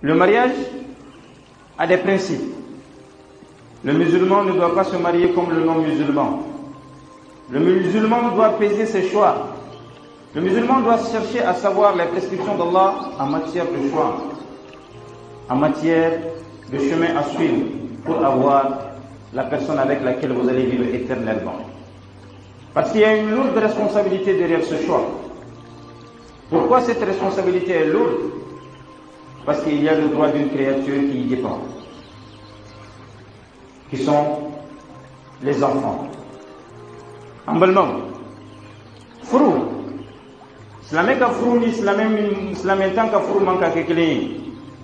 Le mariage a des principes. Le musulman ne doit pas se marier comme le non-musulman. Le musulman doit peser ses choix. Le musulman doit chercher à savoir les prescriptions d'Allah en matière de choix, en matière de chemin à suivre pour avoir la personne avec laquelle vous allez vivre éternellement. Parce qu'il y a une lourde responsabilité derrière ce choix. Pourquoi cette responsabilité est lourde? Parce qu'il y a le droit d'une créature qui y dépend, qui sont les enfants. Ambalman, furu, silamɛ ka furu ni silamɛ tan ka furu man ka kɛ kelen ye.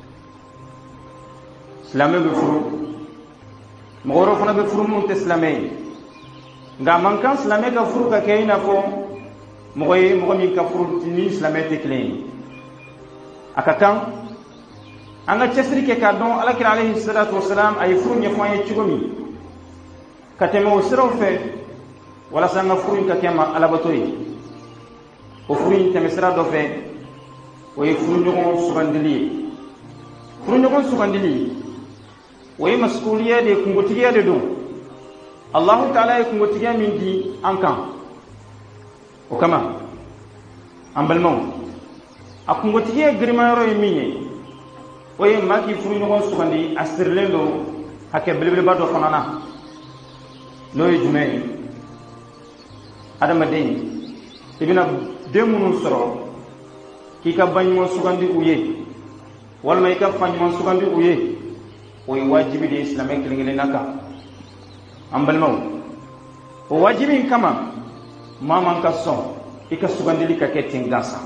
Silamɛ bɛ furu, mɔgɔ wɛrɛw fana bɛ furu minnu tɛ silamɛ ye. Nka a man kan silamɛ ka furu ka kɛ i n'a fɔ mɔgɔ ye mɔgɔ min ka furu ni silamɛ tɛ kelen ye. A ka kan an ka cɛsiri kɛ k'a dɔn Alakira alayhi salatu wasalam a ye furu ɲɛfɔ an ye cogo min, ka tɛmɛ o siraw fɛ walasa an ka furu in ka kɛ ma alabato ye. O furu in tɛmɛ sira dɔ fɛ o ye furuɲɔgɔn sugandili ye. Furuɲɔgɔn sugandili o ye masukuliya de ye, kungotigiya de don. Allahu Taala ye kungotigiya min di an kan. O kama an balimaw, a kungotigiya girimayɔrɔ ye min ye, o ye maa k'i furuɲɔgɔn sugandi a sirilen don hakɛ belebeleba dɔ fana na. N'o ye jumɛn ye? Adamaden i bɛna den minnu sɔrɔ k'i ka ba ɲuman sugandi u ye walima i ka fa ɲuman sugandi u ye, o ye wajibi de ye silamɛ kelen kelenna kan. An balimaw, o wajibi in kama maa man ka sɔn i ka sugandili ka kɛ ten gansan.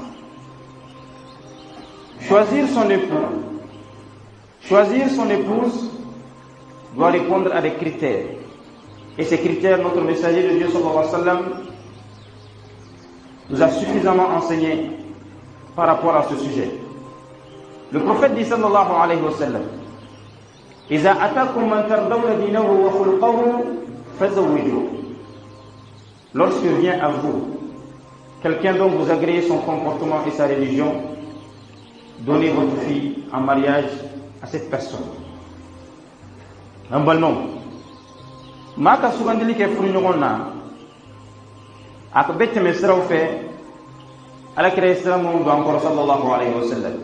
Choisir son épouse doit répondre à des critères. Et ces critères, notre messager de Dieu sallallahu alayhi wa sallam nous a suffisamment enseigné par rapport à ce sujet. Le prophète dit sallallahu alayhi wa sallam: إذا أتاكم من ترضون دينه وخلقه فزوجوه. Lorsque vient à vous quelqu'un dont vous agréez son comportement et sa religion, donnez votre fille en mariage à cette personne. Un balmon. Maa ka sugandili kɛ furuɲɔgɔn na a bɛ tɛmɛ siraw fɛ Alakira ye sira minnu don an kɔrɔ sallallahu alayhi wa sallam.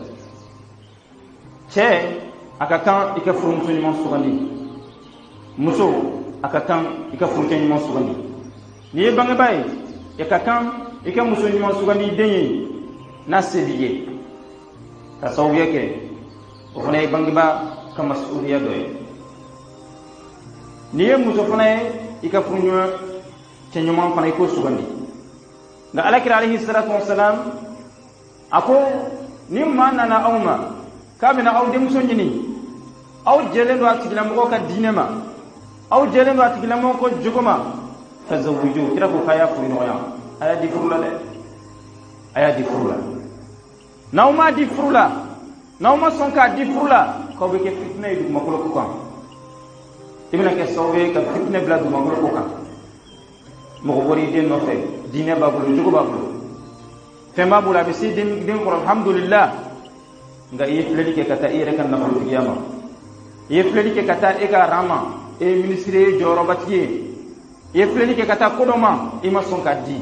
Cɛ a ka kan i ka furumuso ɲuman sugandi, muso a ka kan i ka furukɛ ɲuman sugandi. N'i ye bangebaa ye, i ka kan i ka muso ɲuman sugandi i den ye n'a se b'i ye, ka sababuya kɛ o fana ye bangebaa ka masuliya dɔ ye. N'i ye muso fana ye i ka furu cɛ ɲuman fana i k'o sugandi. Nka Alakira alayhi salatu wasalam a ko ni maa nana aw ma k'a bɛna aw denmuso ɲini, aw jɛlen don a tigilamɔgɔ ka diinɛ ma, aw jɛlen don a tigilamɔgɔ ka jogo ma, fazawwiju, kira ko k'a y'a furu ɲɔgɔnya, a y'a di furu la dɛ, a y'a di furu la. N'aw m'a di furu la, n'aw ma sɔn k'a di furu la, k'aw bɛ kɛ fitinɛ ye dugumakolo ko kan. I bɛna kɛ sababu ye ka fitinɛ bila dugumakolo ko kan. Mɔgɔ bɔra i den nɔfɛ, diinɛ b'a bolo, jogo b'a bolo, fɛn b'a bolo, a bɛ se den kɔrɔ alhamdulillah, nka i ye filɛli kɛ ka taa i yɛrɛ ka nafolotigiya ma, i ye filɛli kɛ ka taa e ka ran ma, e ye minisiri ye, jɔyɔrɔbatigi ye, i ye filɛli kɛ ka taa ko dɔ ma, i ma sɔn k'a di.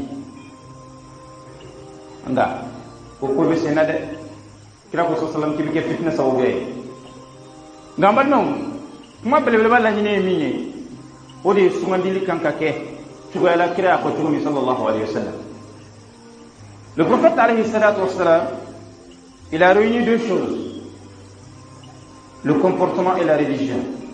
Nka o ko bɛ sen na dɛ, kira ko sallam k'i bɛ kɛ fitinɛ sababu ye. Nka an balimaw, kuma belebeleba laɲini ye min ye, o de ye sugandili kan ka kɛ cogoya la kira y'a fɔ cogo min sallallahu alayhi wa sallam. Le prophète alayhi salatu wa sallam, il a réuni deux choses: le comportement et la religion.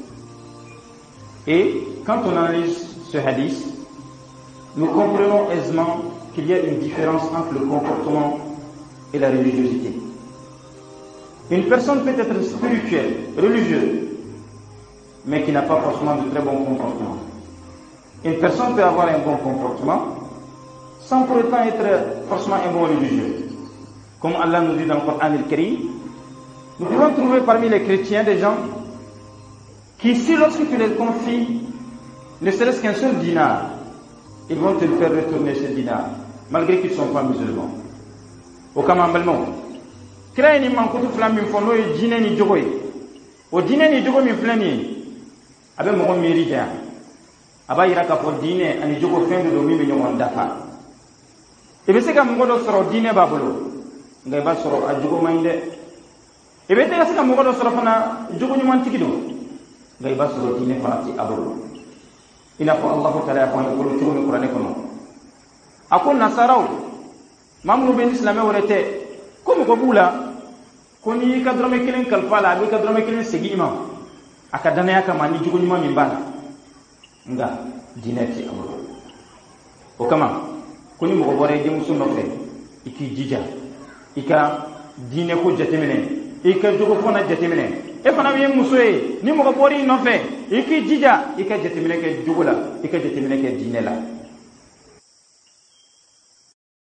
Et quand on analyse ce hadith, nous comprenons aisément qu'il y a une différence entre le comportement et la religiosité. Une personne peut être spirituelle, religieuse, mais qui n'a pas forcément de très bon comportement. Une personne peut avoir un bon comportement sans pour autant être forcément un bon religieux. Comme Allah nous dit dans le Coran al-Karim, nous pouvons trouver parmi les chrétiens des gens qui, si lorsque tu les confies ne serait-ce qu'un seul dinar, ils vont te faire retourner ce dinar, malgré qu'ils ne sont pas musulmans. Au Kamambalmon, kira ni mankutu fila min fɔ n'o ye jinɛ ni jogo ye o jinɛ ni jogo min filɛ nin ye a bɛ mɔgɔ miiri janya a b'a yira k'a fɔ diinɛ ani jogo fɛn dɔ don min bɛ ɲɔgɔn dafa i bɛ se ka mɔgɔ dɔ sɔrɔ diinɛ b'a bolo nka i b'a sɔrɔ a jogo man ɲi dɛ i bɛ se ka mɔgɔ dɔ sɔrɔ fana jogo ɲumantigi don nka i b'a sɔrɔ diinɛ fana tɛ a bolo i n'a fɔ Alahu Taala y'a fɔ an ye cogo min kuranɛ kɔnɔ a ko nasaraw maa minnu bɛ ni silamɛ wɛrɛ tɛ ko mɔgɔ b'u la ko n'i y'i ka dɔrɔmɛ kelen kalifa a la a b'i ka dɔrɔmɛ kelen segin i ma a ka danaya kama ni jogo ɲuman min b'a la nka diinɛ tɛ a bolo o kama ko ni mɔgɔ bɔra i denmuso nɔfɛ i k'i jija i ka diinɛ ko jateminɛ i ka jogo fana jateminɛ e fana ye muso ye ni mɔgɔ bɔra i nɔfɛ i k'i jija i ka jateminɛ kɛ jogo la i ka jateminɛ kɛ diinɛ la